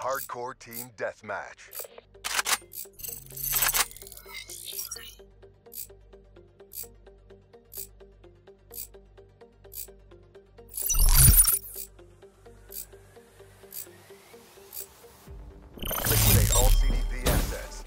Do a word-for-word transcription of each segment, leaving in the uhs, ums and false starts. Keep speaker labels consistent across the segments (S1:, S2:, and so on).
S1: Hardcore Team Deathmatch. Liquidate all C D P assets.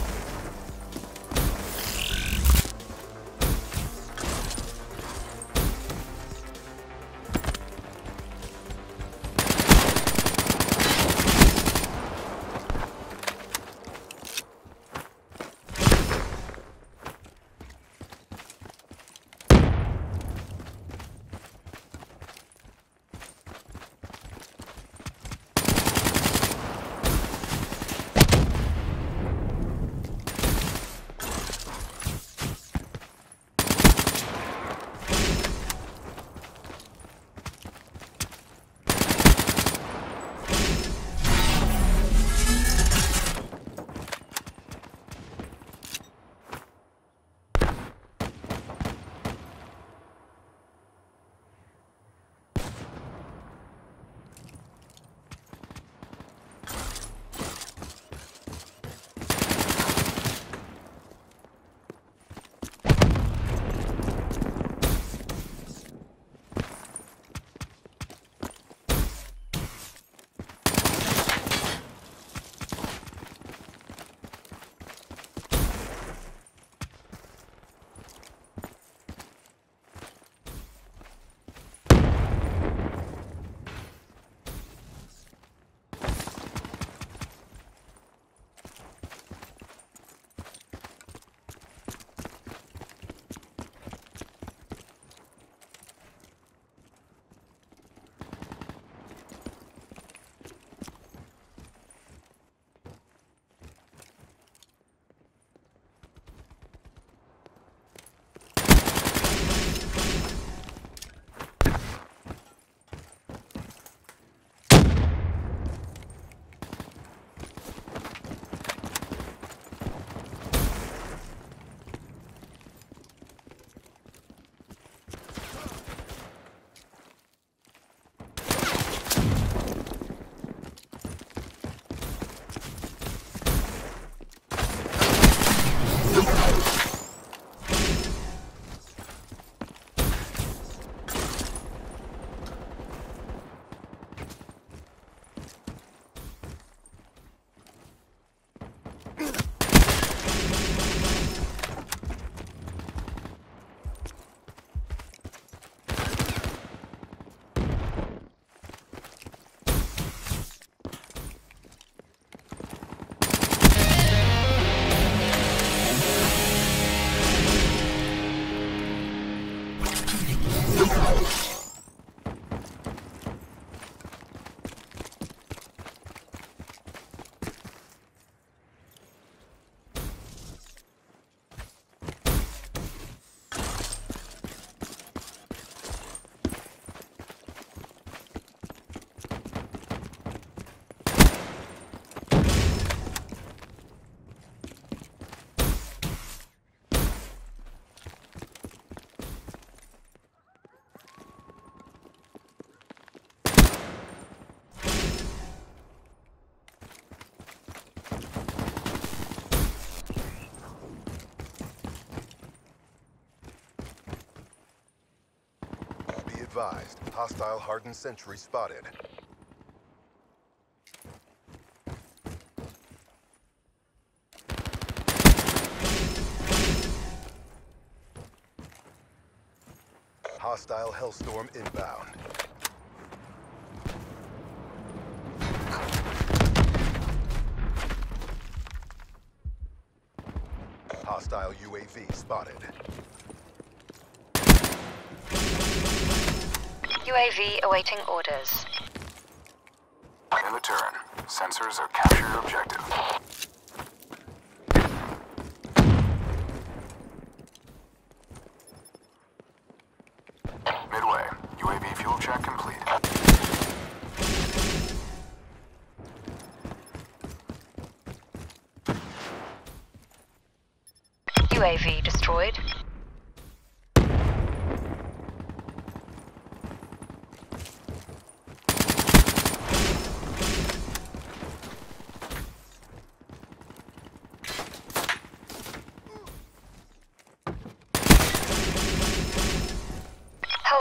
S1: Advised, hostile hardened sentry spotted. Hostile Hellstorm inbound. Hostile U A V spotted.
S2: U A V awaiting orders.
S3: In the turn, sensors are capture your objective. Midway, U A V fuel check complete.
S2: U A V destroyed.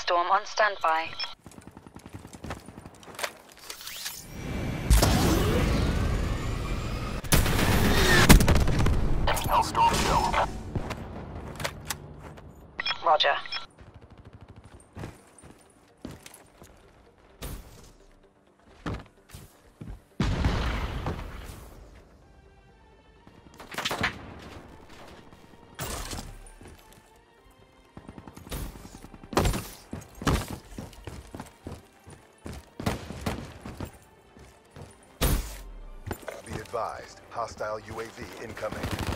S2: Hellstorm on standby.
S3: Hellstorm kill.
S2: Roger.
S1: Be advised, hostile U A V incoming.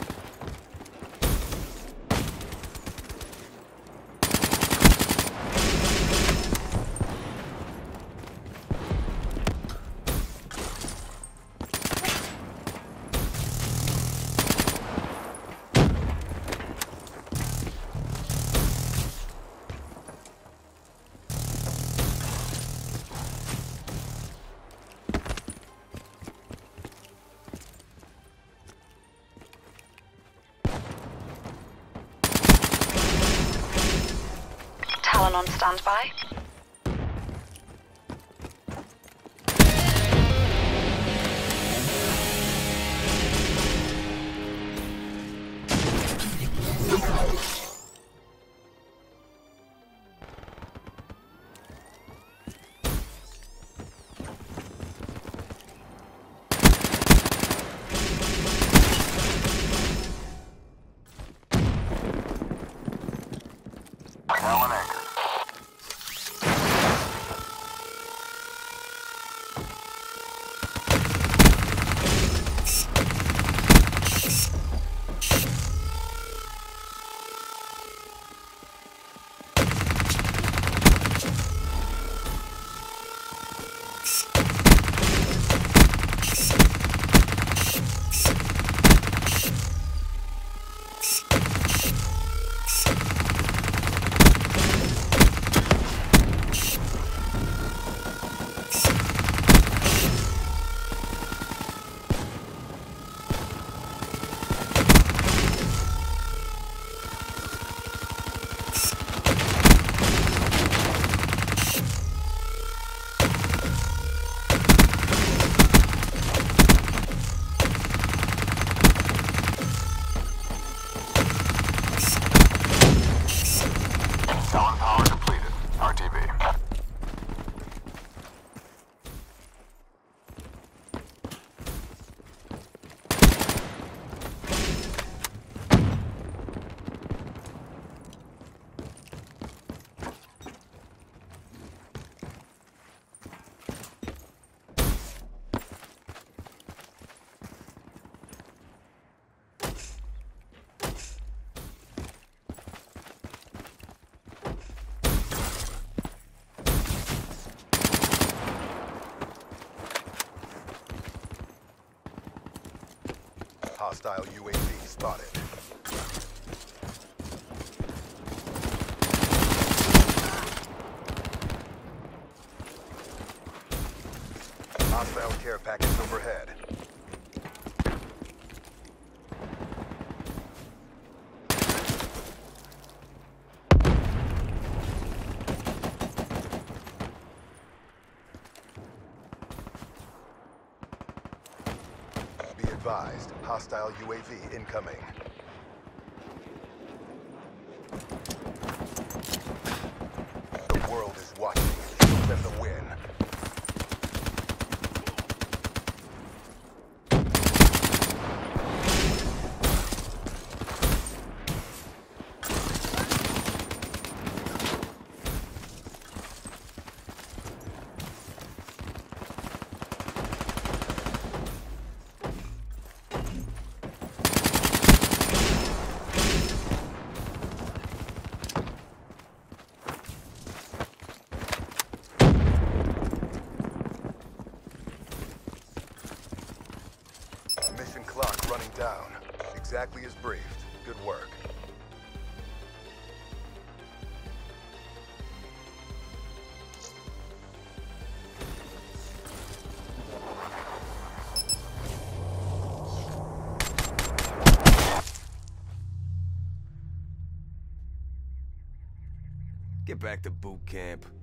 S2: Talon on standby.
S3: Talon anchored. Talon power depleted. R T B.
S1: Hostile U A V spotted. Hostile care package overhead. Be advised, hostile U A V incoming. The world is watching. Show them the win. Mission clock running down. Exactly as briefed. Good work.
S4: Get back to boot camp.